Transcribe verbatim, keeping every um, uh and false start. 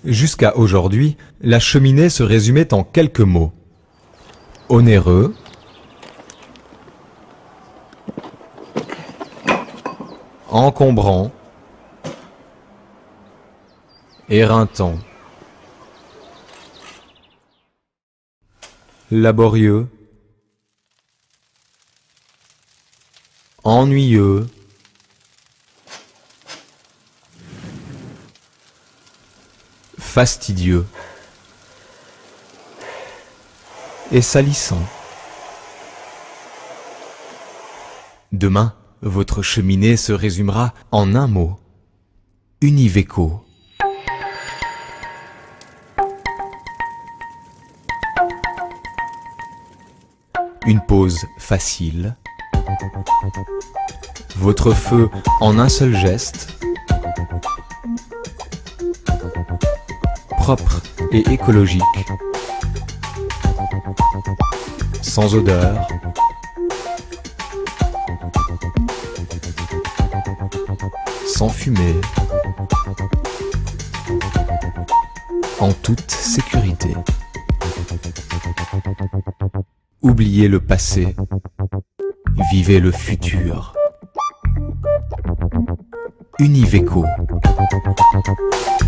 Jusqu'à aujourd'hui, la cheminée se résumait en quelques mots. Onéreux, encombrant, éreintant, laborieux, ennuyeux, fastidieux et salissant. Demain, votre cheminée se résumera en un mot: Univeco. Une pause facile. Votre feu en un seul geste. Propre et écologique. Sans odeur. Sans fumée. En toute sécurité. Oubliez le passé, vivez le futur. Univeco.